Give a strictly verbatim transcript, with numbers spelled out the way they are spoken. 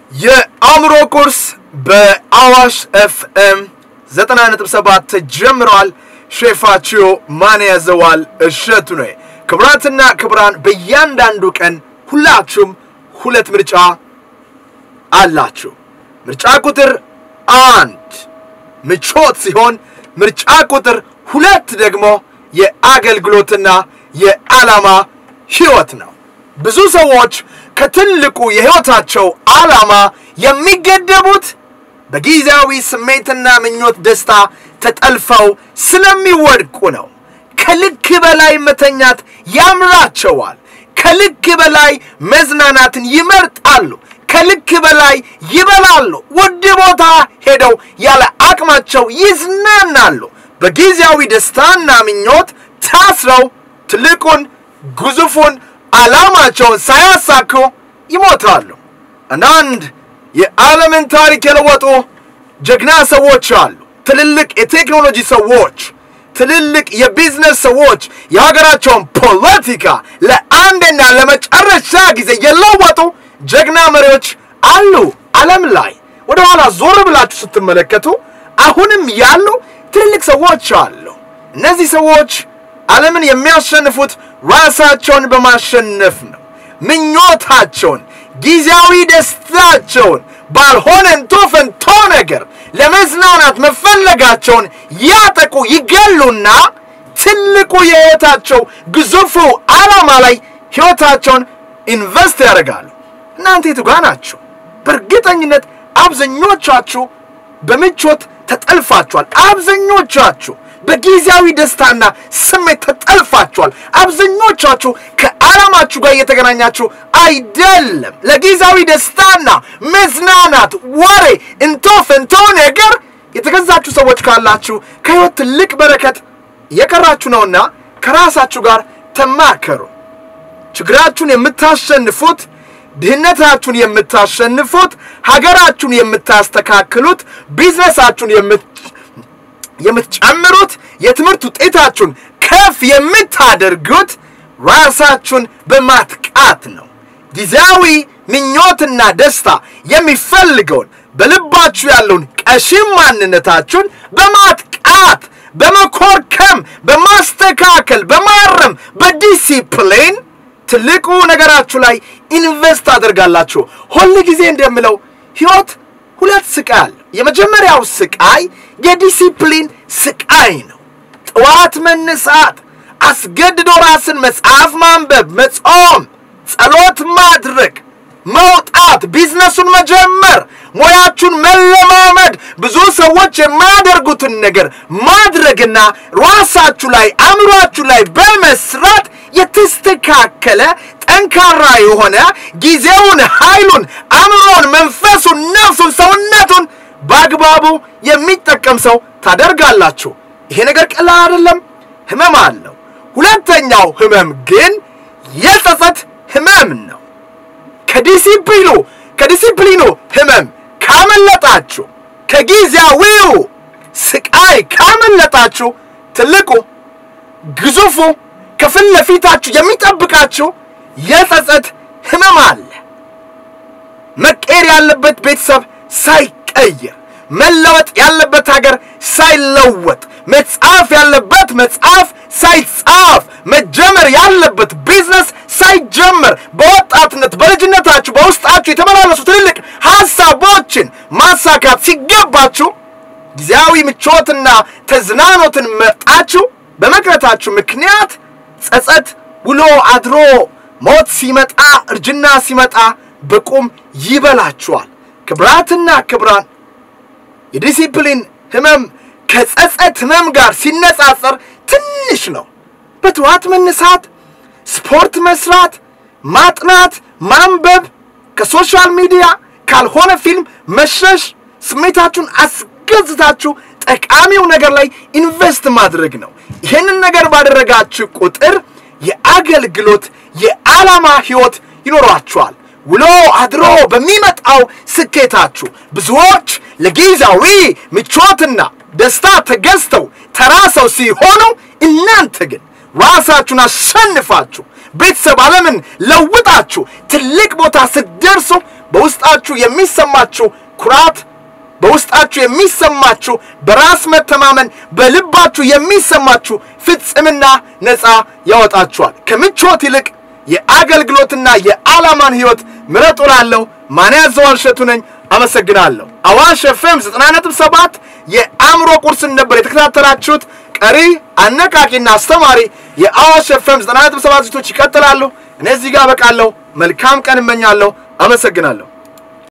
የአእምሮ ቁርስ በአዋሽ ኤፍኤም ዘጠና ነጥብ ሰባት ተጀምሯል። ሼፋችሁ ማን ያዘዋል እሸቱ ነው። ክብራትና ክብራን በእያንዳንዱ ቀን ሁላችሁም ሁለት ምርጫ አላችሁ። ምርጫ ቁጥር አንድ ምቾት ሲሆን ምርጫ ቁጥር ሁለት ደግሞ የአገልግሎትና የዓላማ ህይወት ነው። ብዙ ሰዎች ከትልቁ የህይወታቸው ዓላማ የሚገደቡት በጊዜያዊ ስሜትና ምኞት ደስታ ተጠልፈው ስለሚወድቁ ነው። ከልክ በላይ መተኛት ያምራቸዋል። ከልክ በላይ መዝናናትን ይመርጣሉ። ከልክ በላይ ይበላሉ። ውድ ቦታ ሄደው ያለ አቅማቸው ይዝናናሉ። በጊዜያዊ ደስታና ምኞት ታስረው ትልቁን ግዙፉን ዓላማቸውን ሳያሳኩ ይሞታሉ። አንዳንድ የዓለምን ታሪክ የለወጡ ጀግና ሰዎች አሉ። ትልልቅ የቴክኖሎጂ ሰዎች፣ ትልልቅ የቢዝነስ ሰዎች የሀገራቸውን ፖለቲካ ለአንድና ለመጨረሻ ጊዜ የለወጡ ጀግና መሪዎች አሉ ዓለም ላይ። ወደ ኋላ ዞር ብላችሁ ስትመለከቱ አሁንም ያሉ ትልልቅ ሰዎች አሉ። እነዚህ ሰዎች ዓለምን የሚያሸንፉት ራሳቸውን በማሸነፍ ነው። ምኞታቸውን፣ ጊዜያዊ ደስታቸውን ባልሆነ እንቶ ፈንቶ ነገር ለመዝናናት መፈለጋቸውን ያጠቁ ይገሉና ትልቁ የህይወታቸው ግዙፉ ዓላማ ላይ ህይወታቸውን ኢንቨስት ያደርጋሉ። እናንተ የቱ ጋር ናችሁ? በእርግጠኝነት አብዛኞቻችሁ በምቾት ተጠልፋችኋል። አብዛኞቻችሁ በጊዜያዊ ደስታና ስሜት ተጠልፋችኋል። አብዛኞቻችሁ ከዓላማችሁ ጋር እየተገናኛችሁ አይደለም። ለጊዜያዊ ደስታና መዝናናት ወሬ እንቶ ፈንቶ ነገር የተገዛችሁ ሰዎች ካላችሁ ከህይወት ትልቅ በረከት የቀራችሁ ነውና ከራሳችሁ ጋር ተማከሩ። ችግራችሁን የምታሸንፉት፣ ድህነታችሁን የምታሸንፉት፣ ሀገራችሁን የምታስተካክሉት፣ ቢዝነሳችሁን የምት የምትጨምሩት፣ የትምህርት ውጤታችሁን ከፍ የምታደርጉት ራሳችሁን በማጥቃት ነው። ጊዜያዊ ምኞትና ደስታ የሚፈልገውን በልባችሁ ያለውን ቀሽም ማንነታችሁን በማጥቃት በመኮርከም በማስተካከል በማረም በዲሲፕሊን ትልቁ ነገራችሁ ላይ ኢንቨስት አድርጋላችሁ። ሁሉ ጊዜ እንደምለው ህይወት ሁለት ስቃይ አለ። የመጀመሪያው ስቃይ የዲሲፕሊን ስቃይ ነው። ጠዋት መነሳት፣ አስገድዶ ራስን መጽሐፍ ማንበብ፣ መጾም፣ ጸሎት ማድረግ፣ መውጣት፣ ቢዝነሱን መጀመር፣ ሙያችሁን መለማመድ፣ ብዙ ሰዎች የማያደርጉትን ነገር ማድረግና ራሳችሁ ላይ አእምሯችሁ ላይ በመስራት የተስተካከለ ጠንካራ የሆነ ጊዜውን፣ ኃይሉን፣ አእምሮን፣ መንፈሱን፣ ነፍሱን፣ ሰውነቱን በአግባቡ የሚጠቀም ሰው ታደርጋላችሁ። ይሄ ነገር ቀላል አይደለም፣ ህመም አለው። ሁለተኛው ህመም ግን የጸጸት ህመም ነው። ከዲሲፕሊኑ ከዲሲፕሊኑ ህመም ካመለጣችሁ፣ ከጊዜያዊው ስቃይ ካመለጣችሁ ትልቁ ግዙፉ ከፊት ለፊታችሁ የሚጠብቃችሁ የጸጸት ህመም አለ። መቀየር ያለበት ቤተሰብ ሳይቀየር፣ መለወጥ ያለበት ሀገር ሳይለወጥ፣ መጻፍ ያለበት መጽሐፍ ሳይጻፍ፣ መጀመር ያለበት ቢዝነስ ሳይጀመር፣ በወጣትነት በልጅነታችሁ በውስጣችሁ የተመላለሱ ትልልቅ ሐሳቦችን ማሳካት ሲገባችሁ ጊዜያዊ ምቾትና ተዝናኖትን መርጣችሁ በመቅረታችሁ ምክንያት ጸጸት ውሎ አድሮ ሞት ሲመጣ፣ እርጅና ሲመጣ በቁም ይበላችኋል። ክብራትና ክብራን የዲሲፕሊን ህመም ከጸጸት ህመም ጋር ሲነጻጸር ትንሽ ነው። በጠዋት መነሳት፣ ስፖርት መስራት፣ ማጥናት፣ ማንበብ፣ ከሶሻል ሚዲያ ካልሆነ ፊልም መሸሽ፣ ስሜታችሁን አስገዝታችሁ ጠቃሚው ነገር ላይ ኢንቨስት ማድረግ ነው። ይህንን ነገር ባደረጋችሁ ቁጥር የአገልግሎት የዓላማ ህይወት ይኖራችኋል። ውሎ አድሮ በሚመጣው ስኬታችሁ ብዙዎች ለጊዜያዊ ምቾትና ደስታ ተገዝተው ተራሰው ሲሆኑ፣ እናንተ ግን ራሳችሁን አሸንፋችሁ ቤተሰብ ዓለምን ለውጣችሁ ትልቅ ቦታ ስትደርሱ በውስጣችሁ የሚሰማችሁ ኩራት በውስጣችሁ የሚሰማችሁ በራስ መተማመን በልባችሁ የሚሰማችሁ ፍጽምና ነፃ ያወጣችኋል ከምቾት ይልቅ የአገልግሎትና የዓላማን ህይወት ምረጡ ላለው ማን ያዘዋል እሸቱ ነኝ አመሰግናለሁ አዋሽ ኤፍኤም ዘጠና ነጥብ ሰባት የአእምሮ ቁርስ ነበር የተከታተላችሁት ቀሪ አነቃቂና አስተማሪ የአዋሽ ኤፍኤም ዘጠና ነጥብ ሰባት ዝግጅቶች ይቀጥላሉ እነዚህ ጋር በቃለሁ መልካም ቀን እመኛለሁ አመሰግናለሁ